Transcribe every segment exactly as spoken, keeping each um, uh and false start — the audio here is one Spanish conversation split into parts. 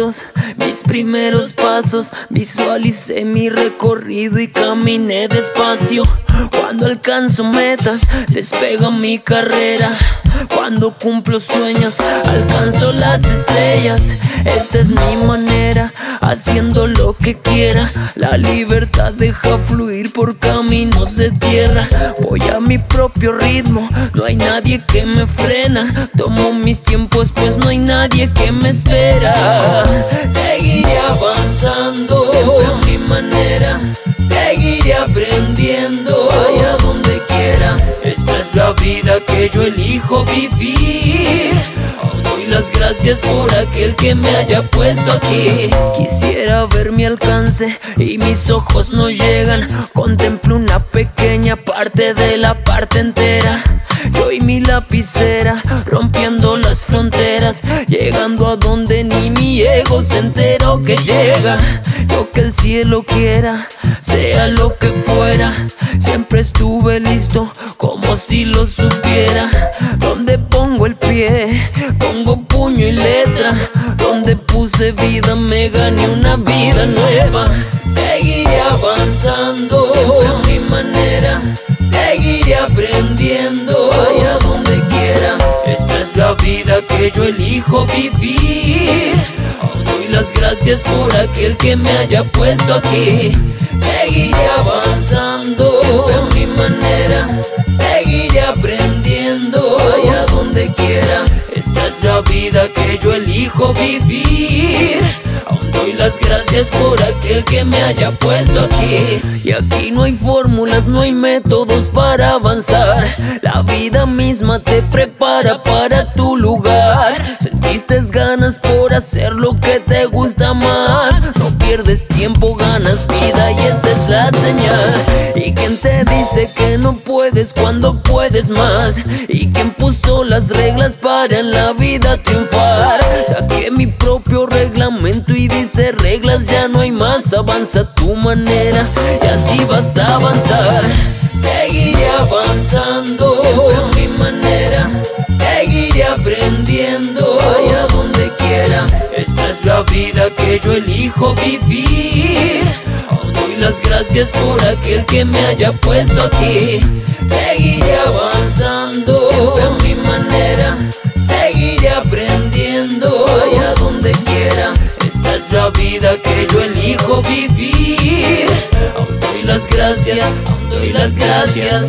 pasos, mis primeros pasos. Visualicé mi recorrido y caminé despacio. Cuando alcanzo metas, despega mi carrera. Cuando cumplo sueños, alcanzo las estrellas. Esta es mi manera, haciendo lo que quiera. La libertad deja fluir por caminos de tierra. Voy a mi propio ritmo, no hay nadie que me frena. Tomo mis tiempos, pues no hay nadie que me espera. Seguiré avanzando, siempre a mi manera. Seguiré aprendiendo, allá donde quiera. Esta es la vida que yo elijo vivir. Aún doy las gracias por aquel que me haya puesto aquí. Quisiera ver mi alcance y mis ojos no llegan. Contemplo una pequeña parte de la parte entera. Yo y mi lapicera, rompiendo las fronteras, llegando a donde ni mi ego se enteró que llega. Yo que el cielo quiera, sea lo que fuera, siempre estuve listo, como si lo supiera. Donde pongo el pie, pongo puño y letra. Donde puse vida, me gané una vida nueva. Seguiré avanzando, siempre a mi manera. Seguiré aprendiendo, allá donde quiera. Esta es la vida que yo elijo vivir. Aún doy las gracias por aquel que me haya puesto aquí. Seguiré avanzando, siempre a mi manera. Seguiré aprendiendo, allá donde quiera. Esta es la vida que yo elijo vivir. Aún doy las gracias por aquel que me haya puesto aquí. Y aquí no hay fórmulas, no hay métodos para avanzar. La vida misma te prepara para tu lugar. Sentiste ganas por hacer lo que te gusta más. No pierdes tiempo, ganas vida y esa es la señal. ¿Y quién te dice que no puedes cuando puedes más? ¿Y quién puso las reglas para en la vida triunfar? Saqué mi propio reglamento y dice reglas ya no hay más. Avanza a tu manera y así vas a avanzar. Seguiré avanzando, siempre a mi manera. Seguiré aprendiendo, allá donde quiera. Esta es la vida que yo elijo vivir. Aún doy las gracias por aquel que me haya puesto aquí. Seguiré avanzando, siempre a mi manera. Seguiré aprendiendo, allá donde quiera. Esta es la vida que yo elijo vivir. Aún doy las gracias, aún doy las gracias.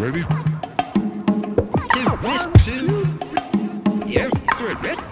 Ready? Two, two, two. Yeah, good.